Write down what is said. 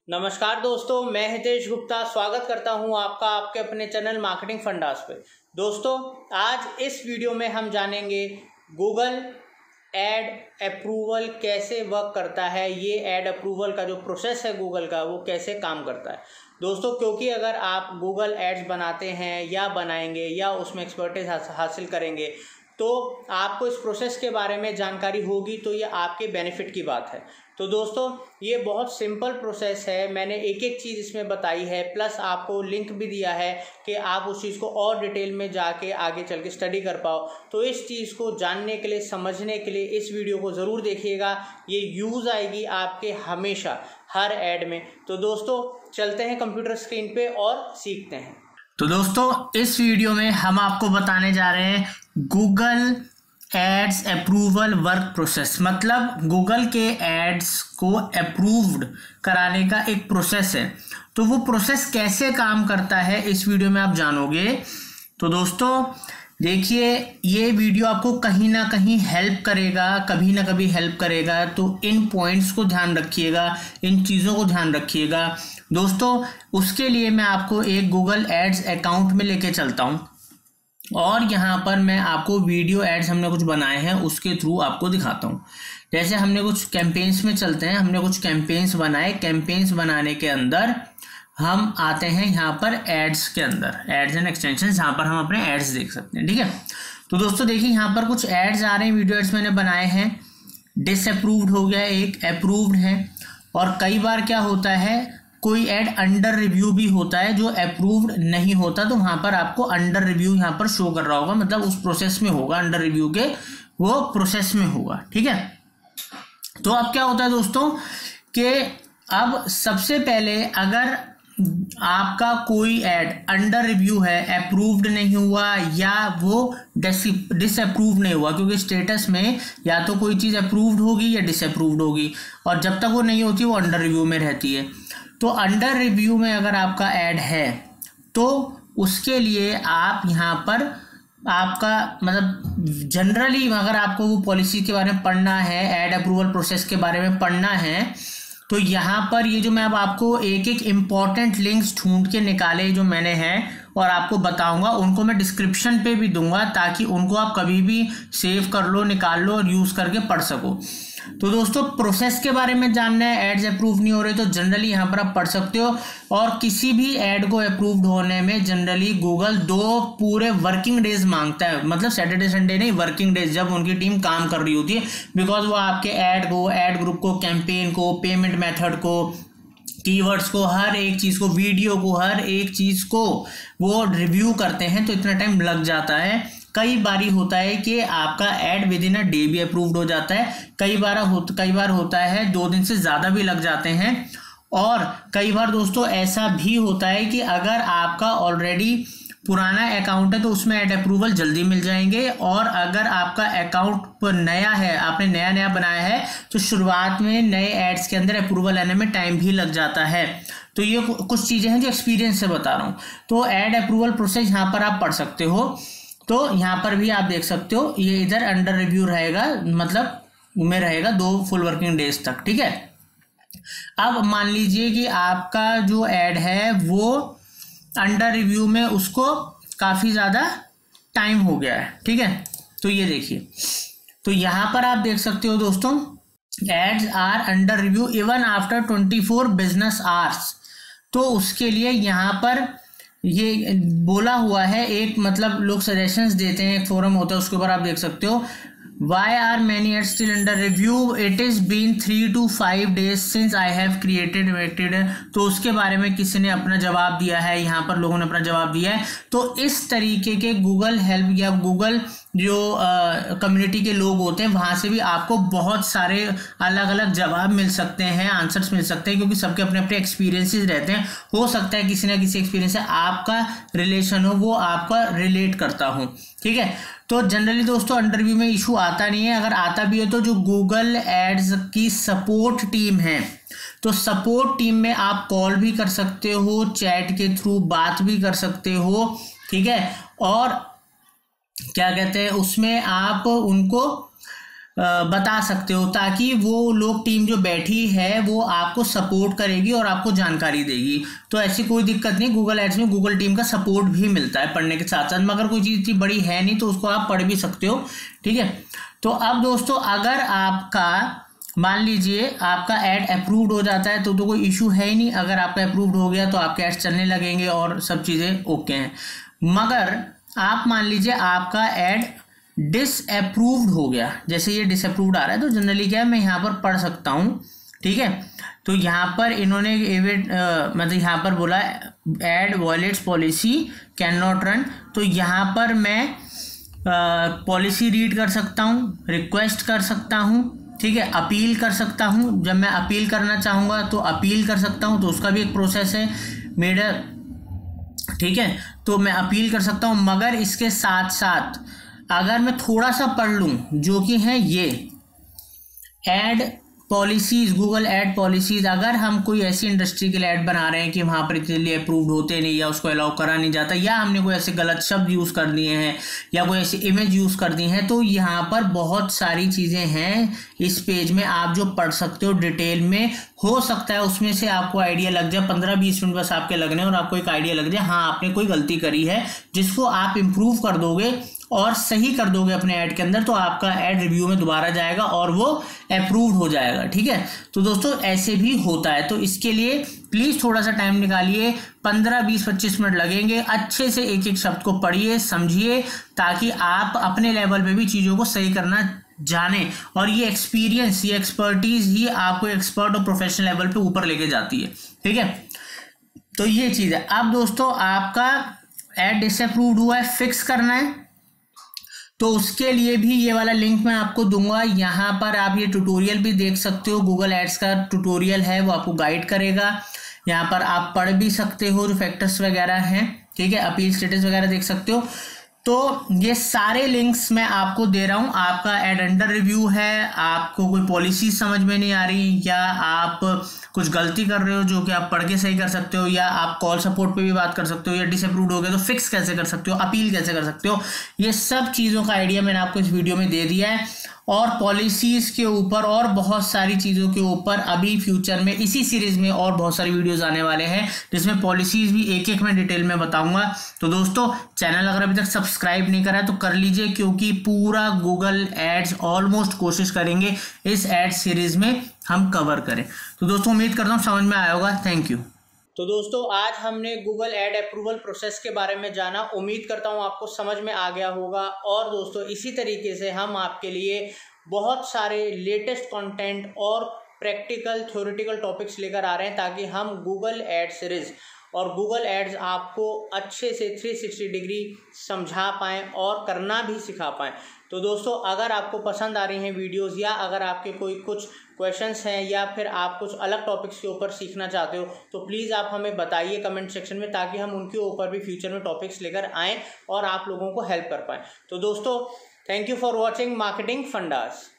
नमस्कार दोस्तों, मैं हितेश गुप्ता स्वागत करता हूं आपका आपके अपने चैनल मार्केटिंग फंडास पे। दोस्तों, आज इस वीडियो में हम जानेंगे गूगल एड अप्रूवल कैसे वर्क करता है। ये एड अप्रूवल का जो प्रोसेस है गूगल का, वो कैसे काम करता है दोस्तों। क्योंकि अगर आप गूगल एड्स बनाते हैं या बनाएंगे या उसमें एक्सपर्टीज हासिल करेंगे तो आपको इस प्रोसेस के बारे में जानकारी होगी, तो ये आपके बेनिफिट की बात है। तो दोस्तों, ये बहुत सिंपल प्रोसेस है। मैंने एक एक चीज़ इसमें बताई है, प्लस आपको लिंक भी दिया है कि आप उस चीज़ को और डिटेल में जाके आगे चल के स्टडी कर पाओ। तो इस चीज़ को जानने के लिए, समझने के लिए इस वीडियो को ज़रूर देखिएगा। ये यूज़ आएगी आपके हमेशा हर ऐड में। तो दोस्तों, चलते हैं कंप्यूटर स्क्रीन पे और सीखते हैं। तो दोस्तों, इस वीडियो में हम आपको बताने जा रहे हैं Google ads approval work process. मतलब गूगल के एड्स को अप्रूव्ड कराने का एक प्रोसेस है। तो वो प्रोसेस कैसे काम करता है इस वीडियो में आप जानोगे। तो दोस्तों देखिए, ये वीडियो आपको कहीं ना कहीं हेल्प करेगा, कभी ना कभी हेल्प करेगा। तो इन पॉइंट्स को ध्यान रखिएगा, इन चीज़ों को ध्यान रखिएगा दोस्तों। उसके लिए मैं आपको एक गूगल एड्स अकाउंट में लेके चलता हूँ और यहाँ पर मैं आपको वीडियो एड्स हमने कुछ बनाए हैं उसके थ्रू आपको दिखाता हूँ। जैसे हमने कुछ कैंपेन्स में चलते हैं, हमने कुछ कैंपेन्स बनाए। कैंपेन्स बनाने के अंदर हम आते हैं यहाँ पर एड्स के अंदर, एड्स एंड एक्सटेंशन, जहाँ पर हम अपने एड्स देख सकते हैं। ठीक है, तो दोस्तों देखिए, यहाँ पर कुछ एड्स आ रहे हैं, वीडियो एड्स मैंने बनाए हैं। डिसअप्रूव्ड हो गया, एक अप्रूव्ड है। और कई बार क्या होता है, कोई ऐड अंडर रिव्यू भी होता है जो अप्रूव्ड नहीं होता। तो वहाँ पर आपको अंडर रिव्यू यहाँ पर शो कर रहा होगा, मतलब उस प्रोसेस में होगा, अंडर रिव्यू के वो प्रोसेस में होगा। ठीक है, तो अब क्या होता है दोस्तों कि अब सबसे पहले अगर आपका कोई ऐड अंडर रिव्यू है, अप्रूव्ड नहीं हुआ या वो डिसअप्रूव नहीं हुआ, क्योंकि स्टेटस में या तो कोई चीज़ अप्रूव्ड होगी या डिसअप्रूव्ड होगी, और जब तक वो नहीं होती वो अंडर रिव्यू में रहती है। तो अंडर रिव्यू में अगर आपका ऐड है तो उसके लिए आप यहाँ पर आपका मतलब जनरली अगर आपको वो पॉलिसी के बारे में पढ़ना है, ऐड अप्रूवल प्रोसेस के बारे में पढ़ना है, तो यहाँ पर ये जो मैं अब आपको एक एक इम्पॉर्टेंट लिंक्स ढूंढ के निकाले जो मैंने हैं और आपको बताऊंगा, उनको मैं डिस्क्रिप्शन पे भी दूंगा ताकि उनको आप कभी भी सेव कर लो, निकाल लो और यूज़ करके पढ़ सको। तो दोस्तों, प्रोसेस के बारे में जानना है, एड्स अप्रूव नहीं हो रहे तो जनरली यहाँ पर आप पढ़ सकते हो। और किसी भी ऐड को अप्रूव्ड होने में जनरली गूगल 2 पूरे वर्किंग डेज मांगता है, मतलब सैटरडे संडे नहीं, वर्किंग डेज, जब उनकी टीम काम कर रही होती है। बिकॉज वो आपके ऐड को, ऐड ग्रुप को, कैंपेन को, पेमेंट मेथड को, कीवर्ड्स को, हर एक चीज़ को, वीडियो को, हर एक चीज़ को वो रिव्यू करते हैं। तो इतना टाइम लग जाता है। कई बारी होता है कि आपका ad within a day भी अप्रूव्ड हो जाता है, कई बार होता है 2 दिन से ज़्यादा भी लग जाते हैं। और कई बार दोस्तों ऐसा भी होता है कि अगर आपका ऑलरेडी पुराना अकाउंट है तो उसमें ऐड अप्रूवल जल्दी मिल जाएंगे, और अगर आपका अकाउंट पर नया है, आपने नया बनाया है, तो शुरुआत में नए एड्स के अंदर अप्रूवल आने में टाइम भी लग जाता है। तो ये कुछ चीज़ें हैं जो एक्सपीरियंस से बता रहा हूँ। तो ऐड अप्रूवल प्रोसेस यहाँ पर आप पढ़ सकते हो। तो यहाँ पर भी आप देख सकते हो, ये इधर अंडर रिव्यू रहेगा, मतलब में रहेगा 2 फुल वर्किंग डेज तक। ठीक है, अब मान लीजिए कि आपका जो ऐड है वो अंडर रिव्यू में उसको काफ़ी ज़्यादा टाइम हो गया है। ठीक है, तो ये देखिए, तो यहाँ पर आप देख सकते हो दोस्तों, ads are under review even after 24 business hours. तो उसके लिए यहाँ पर ये बोला हुआ है, एक मतलब लोग सजेशंस देते हैं, एक फोरम होता है, उसके ऊपर आप देख सकते हो, Why are many ads still under review? It is been 3 to 5 days since I have created. तो उसके बारे में किसी ने अपना जवाब दिया है, यहाँ पर लोगों ने अपना जवाब दिया है। तो इस तरीके के गूगल हेल्प या गूगल जो कम्युनिटी के लोग होते हैं, वहाँ से भी आपको बहुत सारे अलग अलग जवाब मिल सकते हैं, आंसर्स मिल सकते हैं, क्योंकि सबके अपने अपने एक्सपीरियंसेस रहते हैं। हो सकता है किसी ना किसी एक्सपीरियंस से आपका रिलेशन हो, वो आपका रिलेट करता हो। ठीक है, तो जनरली दोस्तों अंडर रिव्यू में इशू आता नहीं है। अगर आता भी है तो जो गूगल एड्स की सपोर्ट टीम है, तो सपोर्ट टीम में आप कॉल भी कर सकते हो, चैट के थ्रू बात भी कर सकते हो। ठीक है, और क्या कहते हैं, उसमें आप उनको बता सकते हो, ताकि वो लोग टीम जो बैठी है वो आपको सपोर्ट करेगी और आपको जानकारी देगी। तो ऐसी कोई दिक्कत नहीं, गूगल एड्स में गूगल टीम का सपोर्ट भी मिलता है पढ़ने के साथ साथ। मगर कोई चीज़ बड़ी है नहीं तो उसको आप पढ़ भी सकते हो, ठीक है। तो अब दोस्तों अगर आपका मान लीजिए आपका ऐड अप्रूव्ड हो जाता है तो कोई इशू है ही नहीं। अगर आपका अप्रूव्ड हो गया तो आपके ऐड चलने लगेंगे और सब चीज़ें ओके हैं। मगर आप मान लीजिए आपका ऐड डिसअप्रूव्ड हो गया, जैसे ये डिसअप्रूव्ड आ रहा है तो जनरली क्या है, मैं यहाँ पर पढ़ सकता हूँ, ठीक है। तो यहाँ पर इन्होंने मतलब यहाँ पर बोला ad violates policy can not run, तो यहाँ पर मैं पॉलिसी रीड कर सकता हूँ, रिक्वेस्ट कर सकता हूँ, ठीक है, अपील कर सकता हूँ। जब मैं अपील करना चाहूँगा तो अपील कर सकता हूँ, तो उसका भी एक प्रोसेस है मेरा, ठीक है। तो मैं अपील कर सकता हूँ। मगर इसके साथ साथ अगर मैं थोड़ा सा पढ़ लूँ, जो कि है ये ad policies, Google ad policies, अगर हम कोई ऐसी इंडस्ट्री के लिए ऐड बना रहे हैं कि वहाँ पर इतने लिए अप्रूव्ड होते नहीं या उसको अलाउ करा नहीं जाता, या हमने कोई ऐसे गलत शब्द यूज़ कर दिए हैं या कोई ऐसी इमेज यूज़ कर दी है, तो यहाँ पर बहुत सारी चीज़ें हैं इस पेज में आप जो पढ़ सकते हो डिटेल में। हो सकता है उसमें से आपको आइडिया लग जाए, 15-20 मिनट बस आपके लगने और आपको एक आइडिया लग जाए, हाँ आपने कोई गलती करी है, जिसको आप इम्प्रूव कर दोगे और सही कर दोगे अपने ऐड के अंदर, तो आपका ऐड रिव्यू में दोबारा जाएगा और वो अप्रूव्ड हो जाएगा, ठीक है। तो दोस्तों ऐसे भी होता है, तो इसके लिए प्लीज़ थोड़ा सा टाइम निकालिए, 15-20-25 मिनट लगेंगे, अच्छे से एक एक शब्द को पढ़िए, समझिए, ताकि आप अपने लेवल पे भी चीज़ों को सही करना जाने। और ये एक्सपीरियंस, ये एक्सपर्टीज ही आपको एक्सपर्ट और प्रोफेशनल लेवल पे ऊपर लेके जाती है, ठीक है। तो ये चीज़ है। अब दोस्तों आपका ऐड डिसअप्रूव्ड हुआ है, फिक्स करना है, तो उसके लिए भी ये वाला लिंक मैं आपको दूंगा। यहाँ पर आप ये ट्यूटोरियल भी देख सकते हो, गूगल एड्स का ट्यूटोरियल है, वो आपको गाइड करेगा। यहाँ पर आप पढ़ भी सकते हो जो फैक्टर्स वगैरह हैं, ठीक है, अपील स्टेटस वगैरह देख सकते हो। तो ये सारे लिंक्स मैं आपको दे रहा हूँ। आपका ऐड अंडर रिव्यू है, आपको कोई पॉलिसी समझ में नहीं आ रही, या आप कुछ गलती कर रहे हो जो कि आप पढ़ के सही कर सकते हो, या आप कॉल सपोर्ट पे भी बात कर सकते हो, या डिसअप्रूव्ड हो गए तो फिक्स कैसे कर सकते हो, अपील कैसे कर सकते हो, ये सब चीज़ों का आइडिया मैंने आपको इस वीडियो में दे दिया है। और पॉलिसीज़ के ऊपर और बहुत सारी चीज़ों के ऊपर अभी फ्यूचर में इसी सीरीज़ में और बहुत सारी वीडियोज़ आने वाले हैं, जिसमें पॉलिसीज़ भी एक एक मैं डिटेल में बताऊंगा। तो दोस्तों चैनल अगर अभी तक सब्सक्राइब नहीं करा है तो कर लीजिए, क्योंकि पूरा गूगल एड्स ऑलमोस्ट कोशिश करेंगे इस एड सीरीज़ में हम कवर करें। तो दोस्तों उम्मीद करता हूँ समझ में आया होगा। Thank you. तो दोस्तों आज हमने गूगल ऐड अप्रूवल प्रोसेस के बारे में जाना, उम्मीद करता हूँ आपको समझ में आ गया होगा। और दोस्तों इसी तरीके से हम आपके लिए बहुत सारे लेटेस्ट कंटेंट और प्रैक्टिकल थ्योरेटिकल टॉपिक्स लेकर आ रहे हैं, ताकि हम गूगल ऐड सीरीज़ और गूगल एड्स आपको अच्छे से 360 डिग्री समझा पाएँ और करना भी सिखा पाएँ। तो दोस्तों अगर आपको पसंद आ रही हैं वीडियोस, या अगर आपके कोई कुछ क्वेश्चंस हैं, या फिर आप कुछ अलग टॉपिक्स के ऊपर सीखना चाहते हो, तो प्लीज़ आप हमें बताइए कमेंट सेक्शन में, ताकि हम उनके ऊपर भी फ्यूचर में टॉपिक्स लेकर आएँ और आप लोगों को हेल्प कर पाएँ। तो दोस्तों thank you for watching marketing fundas.